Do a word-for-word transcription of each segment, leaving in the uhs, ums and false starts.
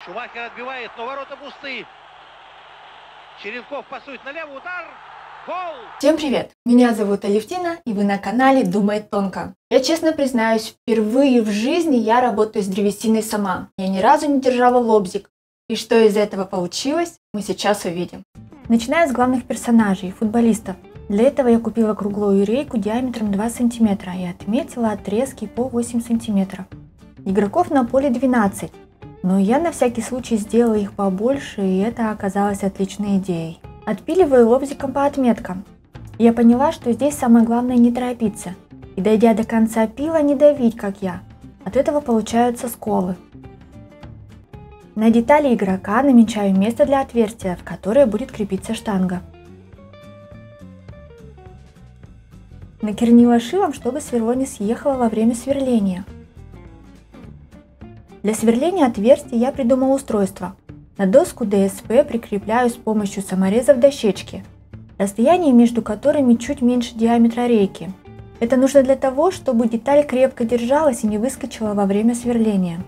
Шумахер отбивает, но ворота пусты. Черенков пасует налево, удар. Гол! Всем привет! Меня зовут Алевтина, и вы на канале Думает Тонко. Я честно признаюсь, впервые в жизни я работаю с древесиной сама. Я ни разу не держала лобзик. И что из этого получилось, мы сейчас увидим. Начиная с главных персонажей, футболистов. Для этого я купила круглую рейку диаметром два сантиметра и отметила отрезки по восемь сантиметров. Игроков на поле двенадцать, но я на всякий случай сделала их побольше, и это оказалось отличной идеей. Отпиливаю лобзиком по отметкам. Я поняла, что здесь самое главное не торопиться, и дойдя до конца пила, не давить, как я. От этого получаются сколы. На детали игрока намечаю место для отверстия, в которое будет крепиться штанга. Накернила шилом, чтобы сверло не съехало во время сверления. Для сверления отверстий я придумала устройство. На доску ДСП прикрепляю с помощью саморезов дощечки, расстояние между которыми чуть меньше диаметра рейки. Это нужно для того, чтобы деталь крепко держалась и не выскочила во время сверления.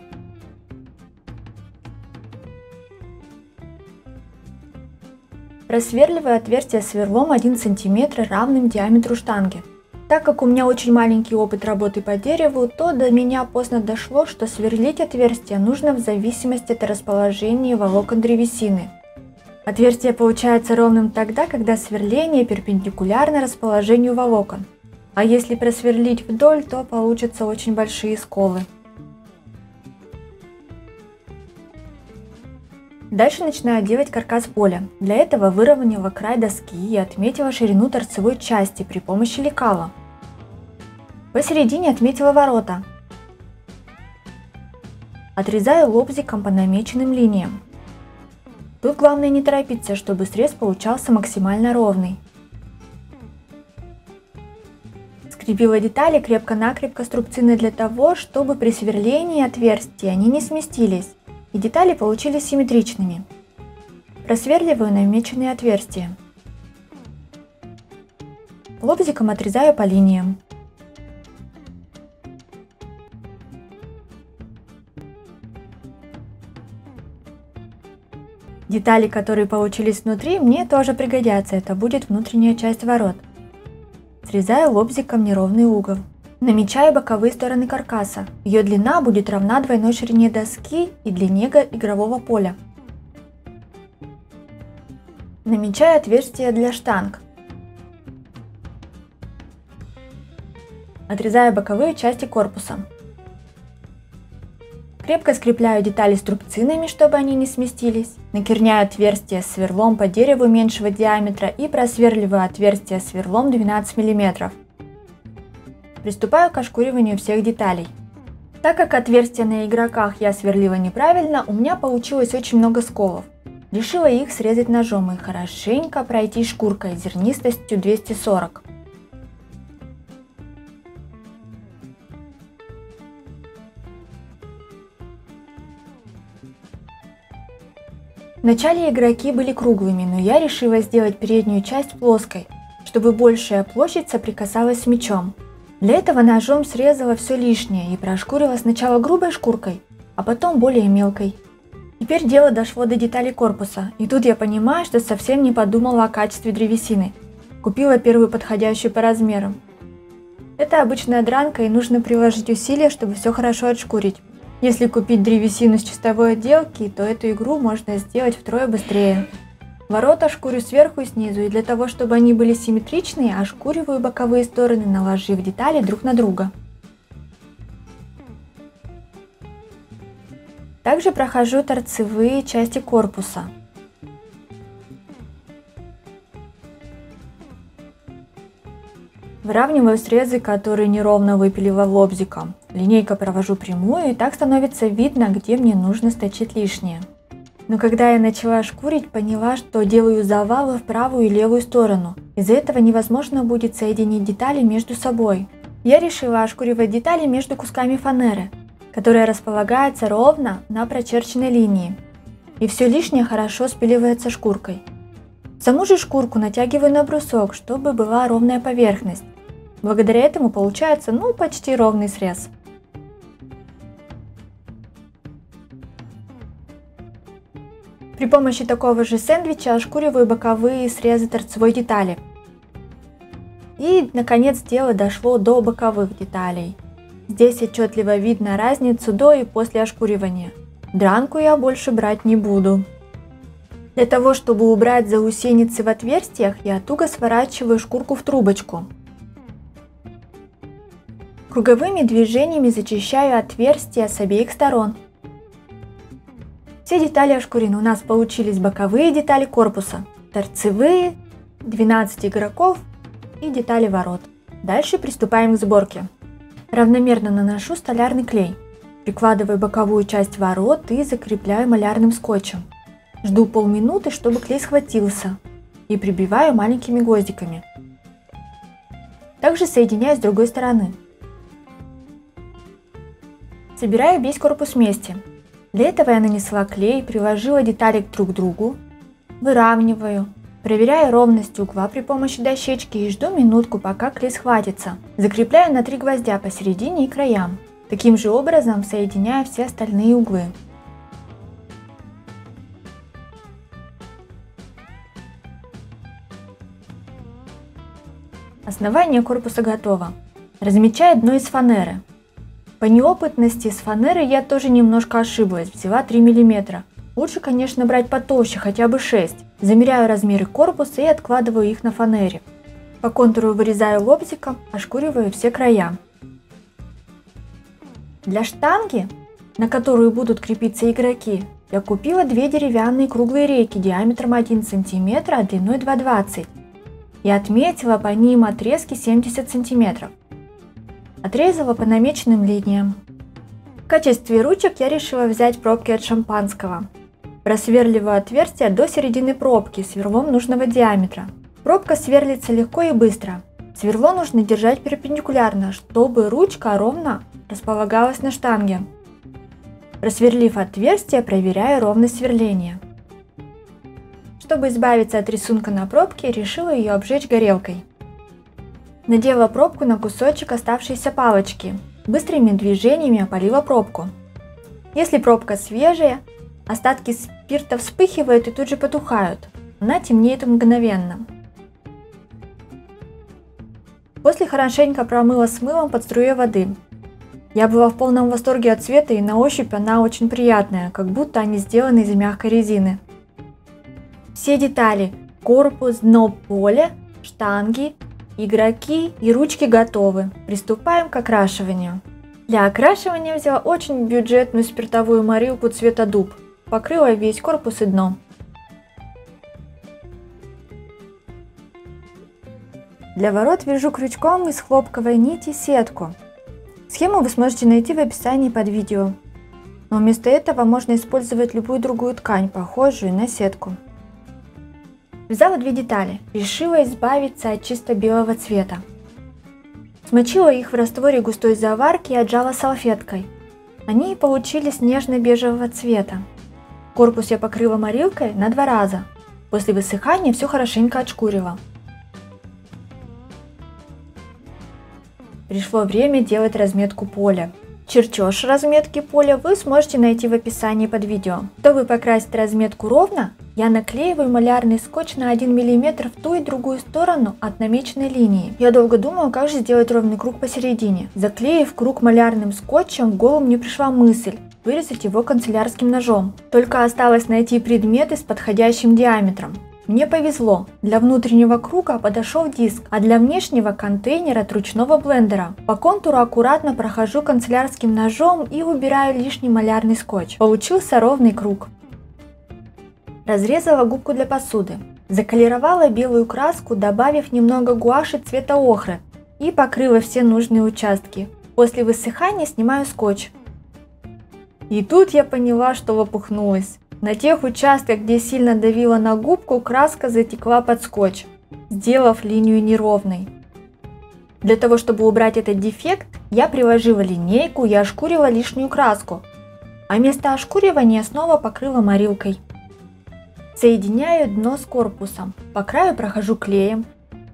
Просверливаю отверстие сверлом один сантиметр равным диаметру штанги. Так как у меня очень маленький опыт работы по дереву, то до меня поздно дошло, что сверлить отверстие нужно в зависимости от расположения волокон древесины. Отверстие получается ровным тогда, когда сверление перпендикулярно расположению волокон. А если просверлить вдоль, то получатся очень большие сколы. Дальше начинаю делать каркас поля. Для этого выровняла край доски и отметила ширину торцевой части при помощи лекала. Посередине отметила ворота. Отрезаю лобзиком по намеченным линиям. Тут главное не торопиться, чтобы срез получался максимально ровный. Скрепила детали крепко-накрепко струбцины для того, чтобы при сверлении отверстий они не сместились и детали получились симметричными. Просверливаю намеченные отверстия. Лобзиком отрезаю по линиям. Детали, которые получились внутри, мне тоже пригодятся, это будет внутренняя часть ворот. Срезаю лобзиком неровный угол. Намечаю боковые стороны каркаса. Ее длина будет равна двойной ширине доски и длине игрового поля. Намечаю отверстия для штанг. Отрезаю боковые части корпуса. Крепко скрепляю детали струбцинами, чтобы они не сместились. Накерняю отверстие сверлом по дереву меньшего диаметра и просверливаю отверстие сверлом двенадцать миллиметров. Приступаю к ошкуриванию всех деталей. Так как отверстия на игроках я сверлила неправильно, у меня получилось очень много сколов. Решила их срезать ножом и хорошенько пройти шкуркой зернистостью двести сорок. Вначале игроки были круглыми, но я решила сделать переднюю часть плоской, чтобы большая площадь соприкасалась с мячом. Для этого ножом срезала все лишнее и прошкурила сначала грубой шкуркой, а потом более мелкой. Теперь дело дошло до деталей корпуса, и тут я понимаю, что совсем не подумала о качестве древесины. Купила первую подходящую по размерам. Это обычная дранка, и нужно приложить усилия, чтобы все хорошо отшкурить. Если купить древесину с чистовой отделки, то эту игру можно сделать втрое быстрее. Ворота шкурю сверху и снизу, и для того, чтобы они были симметричные, ошкуриваю боковые стороны, наложив детали друг на друга. Также прохожу торцевые части корпуса. Выравниваю срезы, которые неровно выпилила лобзиком. Линейкой провожу прямую, и так становится видно, где мне нужно сточить лишнее. Но когда я начала шкурить, поняла, что делаю завалы в правую и левую сторону. Из-за этого невозможно будет соединить детали между собой. Я решила ошкуривать детали между кусками фанеры, которая располагается ровно на прочерченной линии. И все лишнее хорошо спиливается шкуркой. Саму же шкурку натягиваю на брусок, чтобы была ровная поверхность. Благодаря этому получается, ну, почти ровный срез. При помощи такого же сэндвича ошкуриваю боковые срезы торцевой детали. И, наконец, дело дошло до боковых деталей. Здесь отчетливо видно разницу до и после ошкуривания. Дранку я больше брать не буду. Для того, чтобы убрать заусеницы в отверстиях, я туго сворачиваю шкурку в трубочку. Круговыми движениями зачищаю отверстия с обеих сторон. Все детали ошкурены. У нас получились боковые детали корпуса, торцевые, двенадцать игроков и детали ворот. Дальше приступаем к сборке. Равномерно наношу столярный клей. Прикладываю боковую часть ворот и закрепляю малярным скотчем. Жду полминуты, чтобы клей схватился, и прибиваю маленькими гвоздиками. Также соединяю с другой стороны. Собираю весь корпус вместе. Для этого я нанесла клей, приложила детали друг к другу, выравниваю, проверяю ровность угла при помощи дощечки и жду минутку, пока клей схватится. Закрепляю на три гвоздя посередине и краям. Таким же образом соединяю все остальные углы. Основание корпуса готово. Размечаю дно из фанеры. По неопытности с фанерой я тоже немножко ошиблась, взяла три миллиметра. Лучше, конечно, брать потолще, хотя бы шесть. Замеряю размеры корпуса и откладываю их на фанере. По контуру вырезаю лобзиком, ошкуриваю все края. Для штанги, на которую будут крепиться игроки, я купила две деревянные круглые рейки диаметром один сантиметр, а длиной два двадцать. И отметила по ним отрезки семьдесят сантиметров. Отрезала по намеченным линиям. В качестве ручек я решила взять пробки от шампанского. Просверливаю отверстие до середины пробки сверлом нужного диаметра. Пробка сверлится легко и быстро. Сверло нужно держать перпендикулярно, чтобы ручка ровно располагалась на штанге. Просверлив отверстие, проверяю ровность сверления. Чтобы избавиться от рисунка на пробке, решила ее обжечь горелкой. Надела пробку на кусочек оставшейся палочки. Быстрыми движениями опалила пробку. Если пробка свежая, остатки спирта вспыхивают и тут же потухают. Она темнеет мгновенно. После хорошенько промыла с мылом под струей воды. Я была в полном восторге от цвета, и на ощупь она очень приятная, как будто они сделаны из мягкой резины. Все детали – корпус, дно поля, штанги, игроки и ручки готовы. Приступаем к окрашиванию. Для окрашивания взяла очень бюджетную спиртовую морилку цвета дуб. Покрыла весь корпус и дно. Для ворот вяжу крючком из хлопковой нити сетку. Схему вы сможете найти в описании под видео. Но вместо этого можно использовать любую другую ткань, похожую на сетку. Вязала две детали. Решила избавиться от чисто белого цвета. Смочила их в растворе густой заварки и отжала салфеткой. Они получились нежно-бежевого цвета. Корпус я покрыла морилкой на два раза. После высыхания все хорошенько отшкурила. Пришло время делать разметку поля. Чертеж разметки поля вы сможете найти в описании под видео. Чтобы покрасить разметку ровно, я наклеиваю малярный скотч на один миллиметр в ту и другую сторону от намеченной линии. Я долго думала, как же сделать ровный круг посередине. Заклеив круг малярным скотчем, в голову мне пришла мысль вырезать его канцелярским ножом. Только осталось найти предметы с подходящим диаметром. Мне повезло, для внутреннего круга подошел диск, а для внешнего контейнер от ручного блендера. По контуру аккуратно прохожу канцелярским ножом и убираю лишний малярный скотч. Получился ровный круг. Разрезала губку для посуды. Заколеровала белую краску, добавив немного гуаши цвета охры, и покрыла все нужные участки. После высыхания снимаю скотч. И тут я поняла, что лопухнулась. На тех участках, где сильно давила на губку, краска затекла под скотч, сделав линию неровной. Для того, чтобы убрать этот дефект, я приложила линейку и ошкурила лишнюю краску, а место ошкуривания снова покрыла морилкой. Соединяю дно с корпусом, по краю прохожу клеем,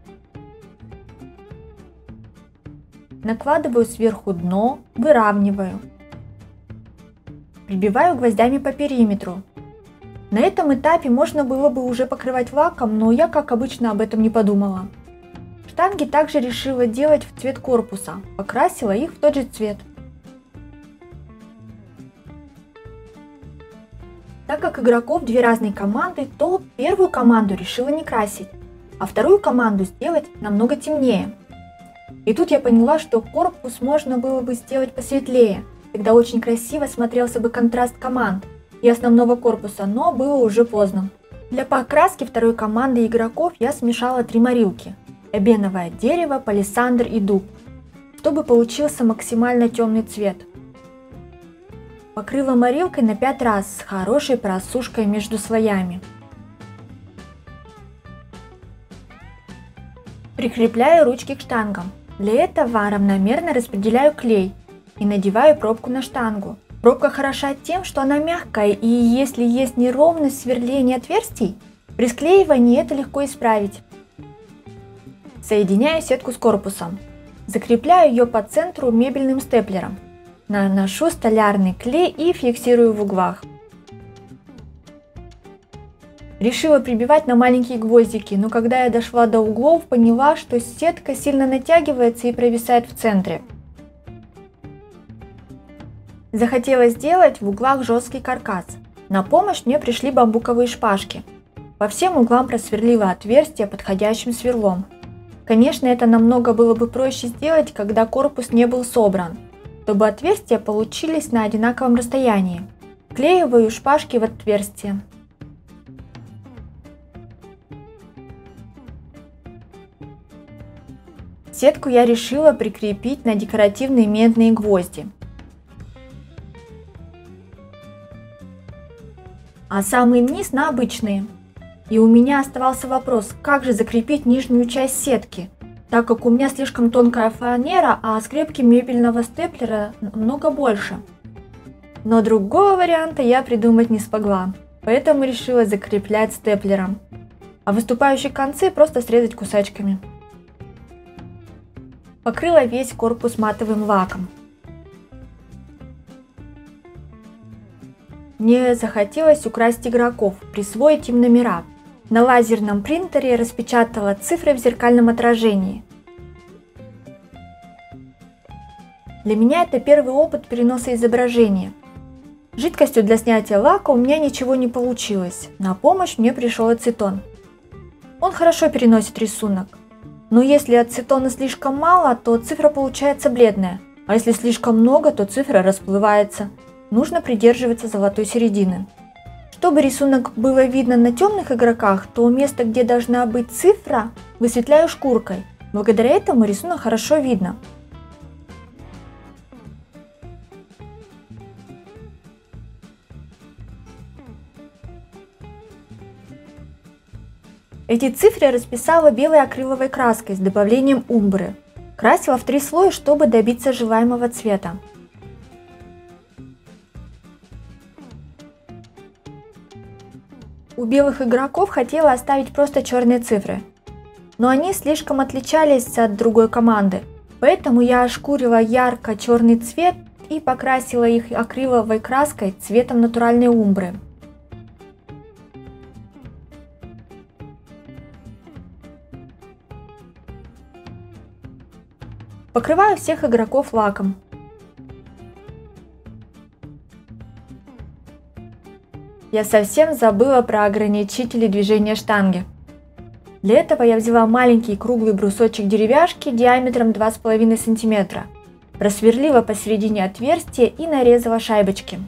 накладываю сверху дно, выравниваю, прибиваю гвоздями по периметру. На этом этапе можно было бы уже покрывать лаком, но я, как обычно, об этом не подумала. Штанги также решила делать в цвет корпуса, покрасила их в тот же цвет. Так как игроков две разные команды, то первую команду решила не красить, а вторую команду сделать намного темнее. И тут я поняла, что корпус можно было бы сделать посветлее, тогда очень красиво смотрелся бы контраст команд и основного корпуса, но было уже поздно. Для покраски второй команды игроков я смешала три морилки – эбеновое дерево, палисандр и дуб, чтобы получился максимально темный цвет. Покрыла морилкой на пять раз с хорошей просушкой между слоями. Прикрепляю ручки к штангам. Для этого равномерно распределяю клей и надеваю пробку на штангу. Пробка хороша тем, что она мягкая, и если есть неровность сверления отверстий, при склеивании это легко исправить. Соединяю сетку с корпусом. Закрепляю ее по центру мебельным степлером. Наношу столярный клей и фиксирую в углах. Решила прибивать на маленькие гвоздики, но когда я дошла до углов, поняла, что сетка сильно натягивается и провисает в центре. Захотела сделать в углах жесткий каркас. На помощь мне пришли бамбуковые шпажки. По всем углам просверлила отверстие подходящим сверлом. Конечно, это намного было бы проще сделать, когда корпус не был собран, чтобы отверстия получились на одинаковом расстоянии. Вклеиваю шпажки в отверстие. Сетку я решила прикрепить на декоративные медные гвозди. А самый низ на обычные. И у меня оставался вопрос, как же закрепить нижнюю часть сетки, так как у меня слишком тонкая фанера, а скрепки мебельного степлера намного больше. Но другого варианта я придумать не смогла, поэтому решила закреплять степлером, а выступающие концы просто срезать кусачками. Покрыла весь корпус матовым лаком. Мне захотелось украсть игроков, присвоить им номера. На лазерном принтере распечатала цифры в зеркальном отражении. Для меня это первый опыт переноса изображения. Жидкостью для снятия лака у меня ничего не получилось. На помощь мне пришел ацетон. Он хорошо переносит рисунок. Но если ацетона слишком мало, то цифра получается бледная, а если слишком много, то цифра расплывается. Нужно придерживаться золотой середины. Чтобы рисунок было видно на темных игроках, то место, где должна быть цифра, высветляю шкуркой. Благодаря этому рисунок хорошо видно. Эти цифры расписала белой акриловой краской с добавлением умбры. Красила в три слоя, чтобы добиться желаемого цвета. У белых игроков хотела оставить просто черные цифры, но они слишком отличались от другой команды, поэтому я ошкурила ярко-черный цвет и покрасила их акриловой краской цветом натуральной умбры. Покрываю всех игроков лаком. Я совсем забыла про ограничители движения штанги. Для этого я взяла маленький круглый брусочек деревяшки диаметром два с половиной сантиметра, просверлила посередине отверстия и нарезала шайбочки.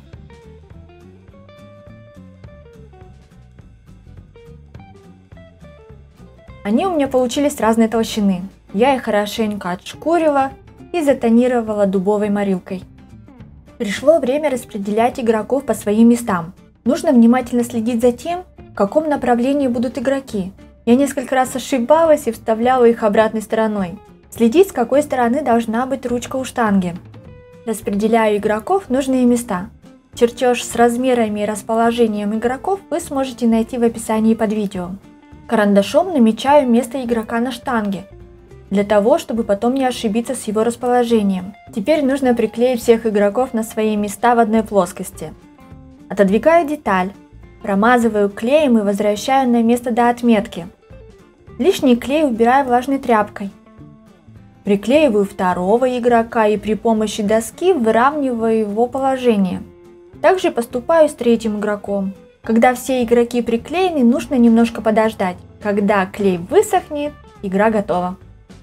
Они у меня получились разной толщины. Я их хорошенько отшкурила и затонировала дубовой морилкой. Пришло время распределять игроков по своим местам. Нужно внимательно следить за тем, в каком направлении будут игроки. Я несколько раз ошибалась и вставляла их обратной стороной. Следить, с какой стороны должна быть ручка у штанги. Распределяю игроков в нужные места. Чертеж с размерами и расположением игроков вы сможете найти в описании под видео. Карандашом намечаю место игрока на штанге, для того, чтобы потом не ошибиться с его расположением. Теперь нужно приклеить всех игроков на свои места в одной плоскости. Отодвигаю деталь, Промазываю клеем и возвращаю на место до отметки. Лишний клей убираю влажной тряпкой. Приклеиваю второго игрока и при помощи доски выравниваю его положение. Также поступаю с третьим игроком. Когда все игроки приклеены, нужно немножко подождать. Когда клей высохнет, игра готова.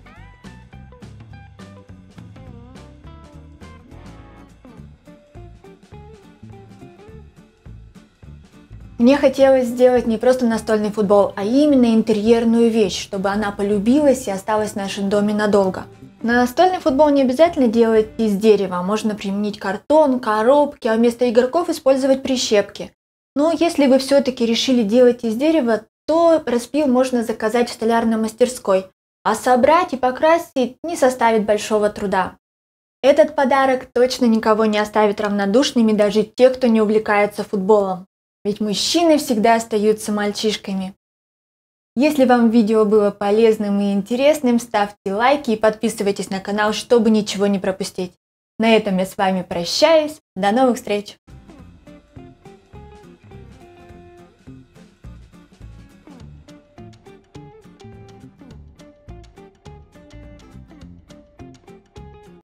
Мне хотелось сделать не просто настольный футбол, а именно интерьерную вещь, чтобы она полюбилась и осталась в нашем доме надолго. На настольный футбол не обязательно делать из дерева, можно применить картон, коробки, а вместо игроков использовать прищепки. Но если вы все-таки решили делать из дерева, то распил можно заказать в столярной мастерской, а собрать и покрасить не составит большого труда. Этот подарок точно никого не оставит равнодушными, даже те, кто не увлекается футболом. Ведь мужчины всегда остаются мальчишками. Если вам видео было полезным и интересным, ставьте лайки и подписывайтесь на канал, чтобы ничего не пропустить. На этом я с вами прощаюсь. До новых встреч!